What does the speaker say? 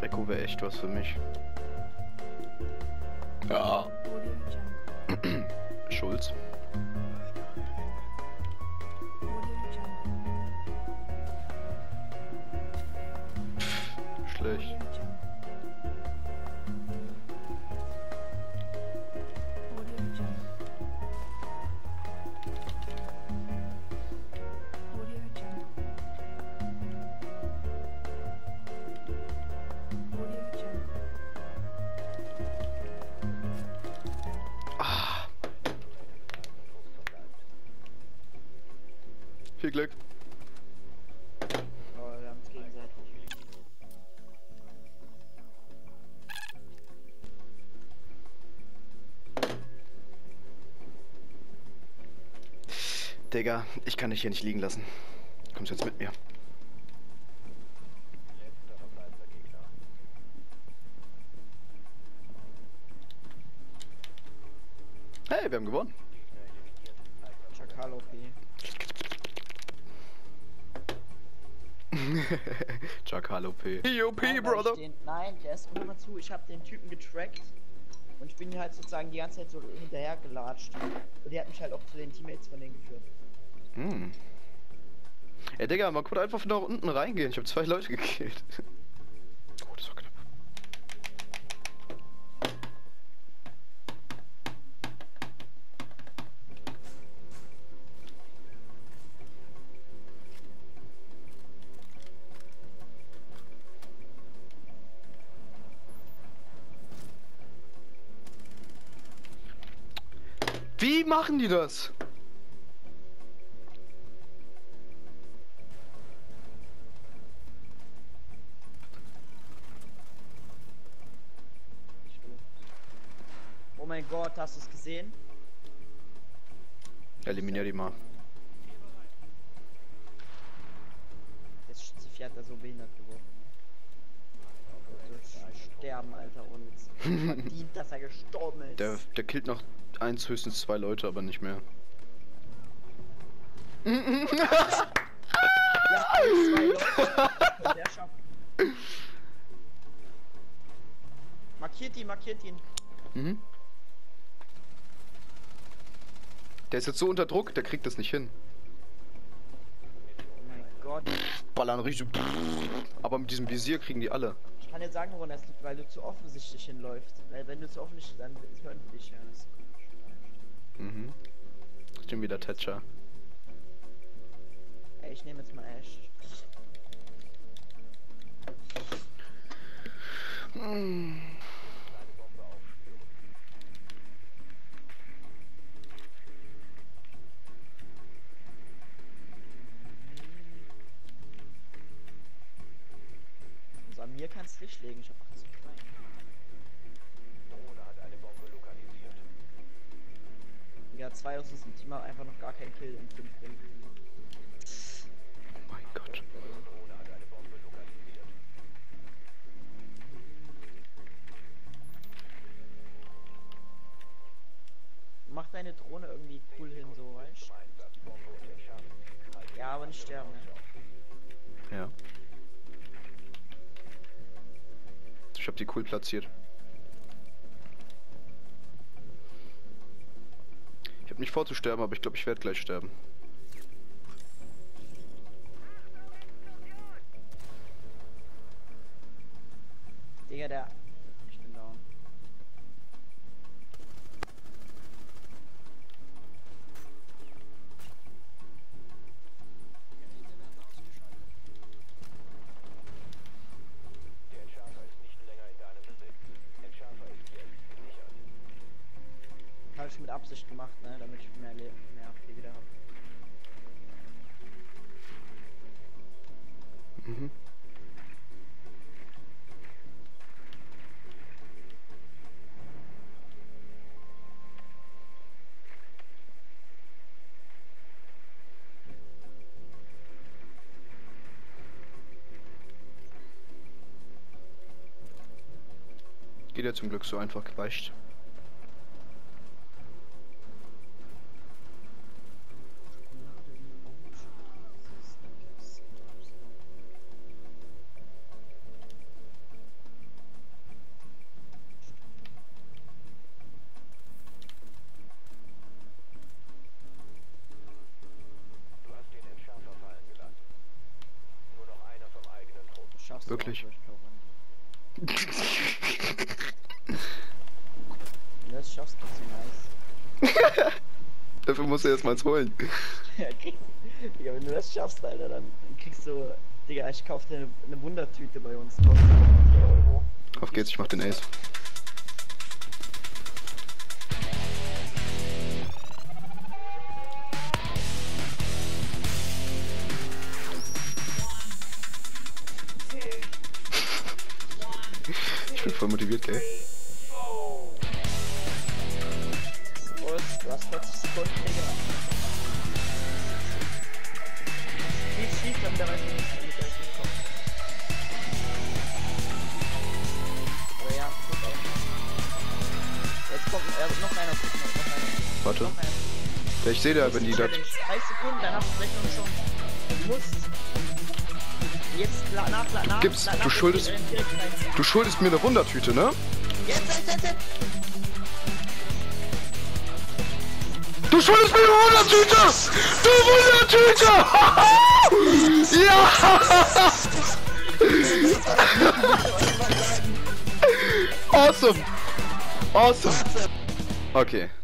Echo wäre echt was für mich. Ja. Schulz. Schlecht. Viel Glück. Oh, wir haben es gegenseitig. Digga, ich kann dich hier nicht liegen lassen. Kommst jetzt mit mir. Hey, wir haben gewonnen. Schakal OP. Chakal OP. OP, Nein, weil Brother. Nein, der ist, hör mal zu, ich habe den Typen getrackt und ich bin hier halt sozusagen die ganze Zeit so hinterher gelatscht. Und der hat mich halt auch zu den Teammates von denen geführt. Hm. Ey, Digga, man konnte einfach nach unten reingehen. Ich habe 2 Leute gekillt. Oh, das war knapp. Wie machen die das? Oh mein Gott, hast du es gesehen? Eliminier die mal. Jetzt ist die Fiat so behindert geworden. Sterben, Alter, ohne Witz. Verdient, dass er gestorben ist. Der killt noch höchstens 2 Leute, aber nicht mehr. Ja, alles 2 Leute. Kann der schaffen. Markiert ihn. Mhm. Der ist jetzt so unter Druck, der kriegt das nicht hin. Oh mein Gott. Ballern richtig. Aber mit diesem Visier kriegen die alle. Ich kann dir sagen, woran das liegt, weil du zu offensichtlich hinläufst. Weil wenn du zu offensichtlich, dann hören die dich ja. Das ist Mhm. Stimmt wieder Thatcher. Ey, ich nehme jetzt mal Ash. Also an mir kannst du nicht legen, ich hab 18 Steine. Drohne hat eine Bombe lokalisiert. Ja, 2 aus unserem Team haben einfach noch gar keinen Kill in 5 Runden gemacht. Oh mein Gott. Drohne hat eine Bombe lokalisiert. Mach deine Drohne irgendwie cool hin, so, weißt Zum Einsatz. Bombe und entschärfen. du? Ja, aber nicht sterben, ne? Ja. Ich hab die cool platziert. Ich hab nicht vor zu sterben, aber ich glaube, ich werde gleich sterben. Digga, der. Ich bin down. Der Entschärfer ist nicht länger in deinem Besitz. Entschärfer ist jetzt gesichert. Habe ich mit Absicht gemacht, ne? Damit ich mehr AP wieder habe. Mhm. Geht ja zum Glück so einfach geweicht. Ach so, Wirklich. ich glaub an. Wenn du das schaffst, ist so nice. Dafür musst du erst mal eins holen. Ja, Digga, wenn du das schaffst, Alter, dann kriegst du... Digga, ich kauf dir eine Wundertüte bei uns. Kostet 4 Euro. Auf geht's, ich mach den Ace. Ich bin voll motiviert, gell? Du hast 40 Sekunden, Digga. Schief, dann der weiß nicht, wie der Schief kommt. Aber ja, gut auch. Jetzt kommt noch einer. Warte. Noch einer. Ja, ich sehe da, wenn die da. 3 Sekunden, dann hast du vielleicht noch schon. Du musst. Jetzt nach. Gibst, du schuldest mir eine Wundertüte, ne? Jetzt. Du schuldest mir eine Wundertüte! Du Wundertüte! Ja! Awesome! Okay.